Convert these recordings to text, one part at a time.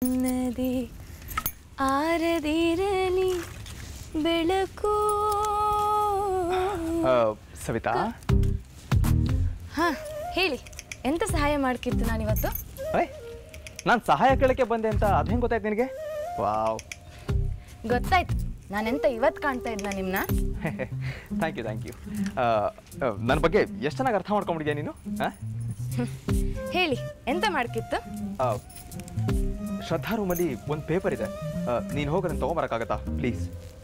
ನದಿ ಆರದಿರಲಿ ಬೆಳಕು. ಸವಿತಾ, ಹಾ ಹೇಳಿ, ಎಂತ ಸಹಾಯ ಮಾಡ್ಕಿತ್ತು ನಾನಿವತ್ತು? ನಾನು ಸಹಾಯ ಕೇಳಕ್ಕೆ ಬಂದೆ ಅಂತ ಅದು ಹೆಂಗೆ ಗೊತ್ತಾಯ್ತು ನಿನಗೆ? ವಾವ್, ಗೊತ್ತಾಯ್ತು. ನಾನೆಂತ ಇವತ್ತು ಕಾಣ್ತಾ ಇದ್ನ ನಿಮ್ಮನ್ನ? Thank you. ನನ್ನ ಬಗ್ಗೆ ಎಷ್ಟು ಚೆನ್ನಾಗಿ ಅರ್ಥ ಮಾಡ್ಕೊಂಡ್ಬಿಟ್ಟಿದ್ಯಾ ನೀನು? ಹೇಳಿ, ಎಂತ ಮಾಡ್ಕಿತ್ತು? ಶ್ರದ್ಧಾ ರೂಮಲ್ಲಿ ಒಂದು ಪೇಪರ್ ಇದೆ, ನೀನು ಹೋಗಿ ಅದನ್ನು ತೊಗೊಂಬರೋಕ್ಕಾಗತ್ತಾ ಪ್ಲೀಸ್?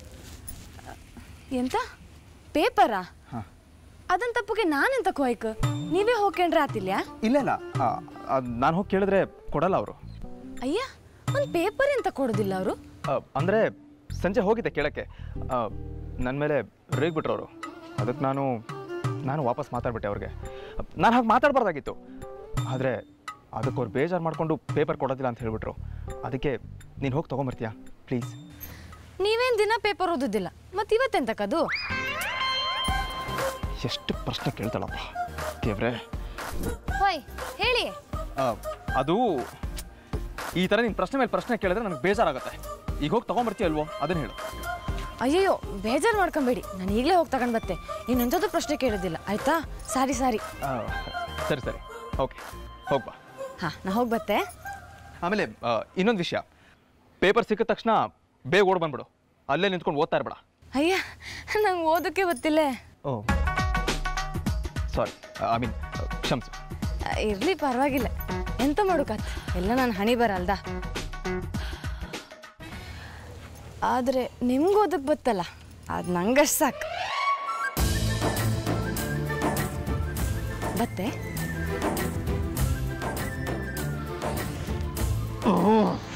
ಎಂತ ಪೇಪರಾ? ಹಾಂ. ಅದನ್ನ ತಪ್ಪಗೆ ನಾನೆಂತ ಕೋಯ್ಕ? ನೀವೇ ಹೋಗ್ಕೊಂಡ್ರೆ ಆತಿಲ್ಯಾ? ಇಲ್ಲ ನಾನು ಹೋಗಿ ಕೇಳಿದ್ರೆ ಕೊಡಲ್ಲ ಅವರು. ಅಯ್ಯ, ಒಂದು ಪೇಪರ್ ಎಂತ ಕೊಡೋದಿಲ್ಲ ಅವರು? ಅಂದರೆ ಸಂಜೆ ಹೋಗಿದ್ದೆ ಕೇಳಕ್ಕೆ, ನನ್ನ ಮೇಲೆ ರೇಗ್ಬಿಟ್ರು ಅವರು. ಅದಕ್ಕೆ ನಾನು ವಾಪಸ್ ಮಾತಾಡ್ಬಿಟ್ಟೆ ಅವ್ರಿಗೆ. ನಾನು ಹಾಗೆ ಮಾತಾಡಬಾರ್ದಾಗಿತ್ತು, ಆದರೆ ಅದಕ್ಕೆ ಅವ್ರು ಬೇಜಾರು ಮಾಡಿಕೊಂಡು ಪೇಪರ್ ಕೊಡೋದಿಲ್ಲ ಅಂತ ಹೇಳಿಬಿಟ್ರು. ಅದಕ್ಕೆ ನೀನು ಹೋಗಿ ತೊಗೊಂಬರ್ತೀಯಾ ಪ್ಲೀಸ್? ನೀವೇನು ದಿನ ಪೇಪರ್ ಓದೋದಿಲ್ಲ, ಮತ್ತು ಇವತ್ತೆಂತಕ್ಕದು? ಎಷ್ಟು ಪ್ರಶ್ನೆ ಕೇಳ್ತಾಳಪ್ಪ ದೇವ್ರೆ. ಹೋಯ್ ಹೇಳಿ. ಅದು ಈ ಥರ ನೀನು ಪ್ರಶ್ನೆ ಮೇಲೆ ಪ್ರಶ್ನೆ ಕೇಳಿದ್ರೆ ನನಗೆ ಬೇಜಾರಾಗುತ್ತೆ. ಈಗ ಹೋಗಿ ತೊಗೊಂಬರ್ತೀಯ ಅಲ್ವೋ ಅದನ್ನು ಹೇಳು. ಅಯ್ಯಯ್ಯೋ, ಬೇಜಾರು ಮಾಡ್ಕೊಂಬೇಡಿ, ನಾನು ಈಗಲೇ ಹೋಗಿ ತಗೊಂಡು ಬತ್ತೆ. ಇನ್ನೆಂಥದ್ದು ಪ್ರಶ್ನೆ ಕೇಳೋದಿಲ್ಲ, ಆಯಿತಾ? ಸಾರಿ. ಸರಿ ಓಕೆ, ಹೋಗ್ಬಾ. ಹಾಂ, ನಾ ಹೋಗಿ ಬತ್ತೆ. ಆಮೇಲೆ ಇನ್ನೊಂದು ವಿಷಯ, ಪೇಪರ್ ಸಿಕ್ಕಿದ ತಕ್ಷಣ ಬೇಗ ಓಡ್ ಬಂದ್ಬಿಡು, ಅಲ್ಲೇ ನಿಂತ್ಕೊಂಡು ಓದ್ತಾ ಇರಬೇಡ. ಅಯ್ಯ, ನಂಗೆ ಓದೋಕ್ಕೆ ಗೊತ್ತಿಲ್ಲ. ಓ ಸಾರಿ, ಕ್ಷಮಿಸು. ಇರಲಿ, ಪರವಾಗಿಲ್ಲ. ಎಂತ ಮಾಡೋಕಾತ್, ಎಲ್ಲ ನಾನು ಹಣಿ ಬರಲ್ದ. ಆದರೆ ನಿಮ್ಗೆ ಓದಕ್ಕೆ ಗೊತ್ತಲ್ಲ, ಅದು ನಂಗಷ್ಟು ಸಾಕು. ಬತ್ತೆ.